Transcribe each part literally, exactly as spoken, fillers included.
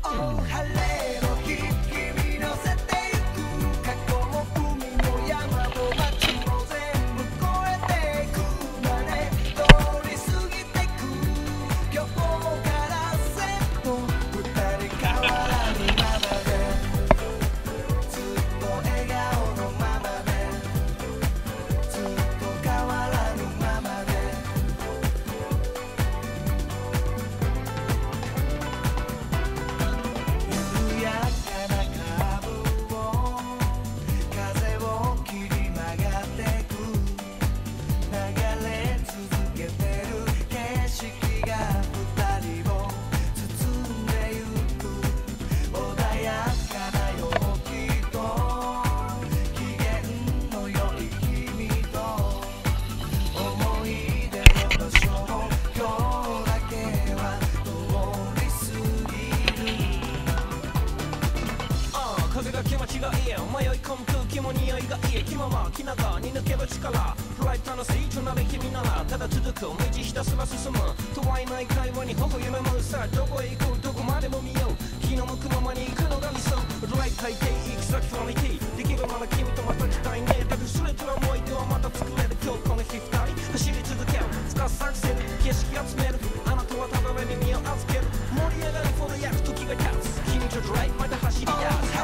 風が気持ちがいい迷い込む空気も匂いがいい気まま気長に抜ける力フライトのスイートなべ君ならただ続く道ひたすら進むとはいない会話に微笑むさあどこへ行こうどこまでも見よう気の向くままに行くのが理想ライト海底行き先ファミティできるなら君とまた来たいねだけどそれとは思い出はまた作れる今日この日二人走り続ける使う作戦景色集めるあなたはただ目に身を預ける盛り上がりほど焼く時が経つ君とドライブまた走り出す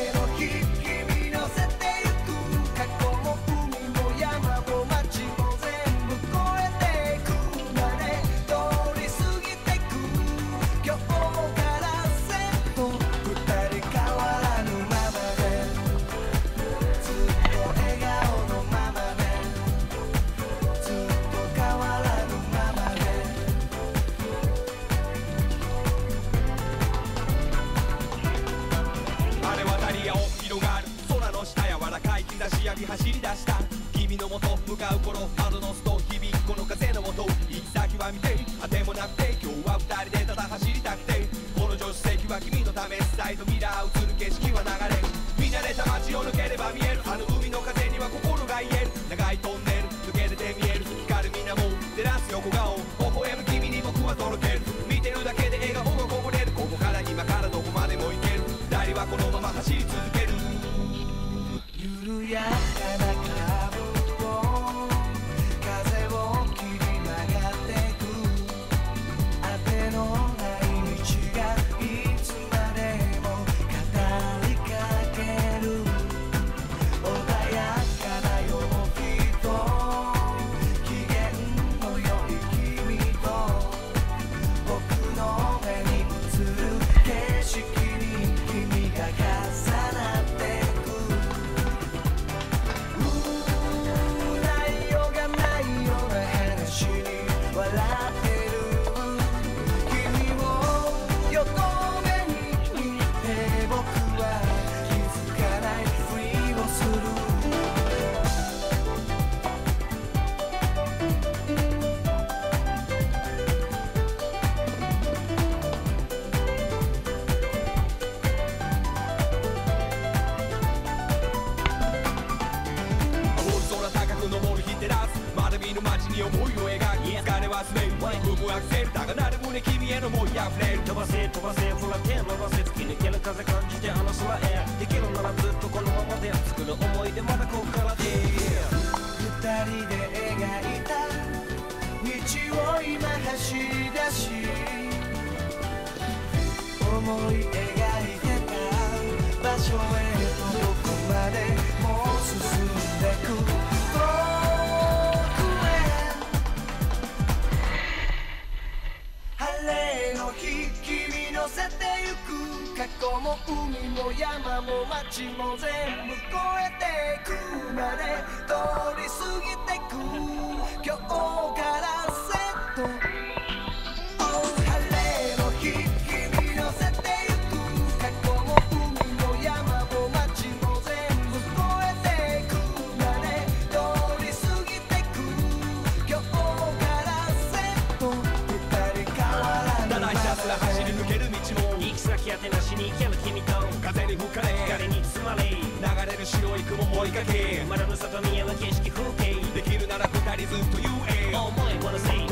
走り出した君のもと向かう頃窓の外響くこの風のもと行き先は見てあてもなくて今日は二人でただ走りたくてこの助手席は君のためサイドミラー映る景色は流れる見慣れた街を抜ければ見えるあの海の風には心が癒える長いトンネル抜けれて見える光る水面照らす横顔微笑む君に僕は届ける見てるだけで笑顔がこぼれるここから今からどこまでも行ける二人はこのまま走り続ける緩やかなカーブを風を切り曲がってく当てのない道がいつまでも語りかける穏やかな陽気と機嫌の良い君と僕の目に映る景色に君が重なって思いを描き疲れはすめる踏むアクセルだがなる胸君への思い溢れる飛ばせ飛ばせほら手伸ばせ突き抜ける風感じてあの空へできるならずっとこのままで作る思い出まだここからで二人で描いた道を今走り出し思い描いてた場所へとどこまでも進んでく君乗せてゆく過去も海も山も街も全部越えてくまで通り過ぎてく今日からセット当てなしに行ける君と風に吹かれ光に包まれ流れる白い雲追いかけまだの外見える景色風景できるなら二人ずっと言え思い wanna say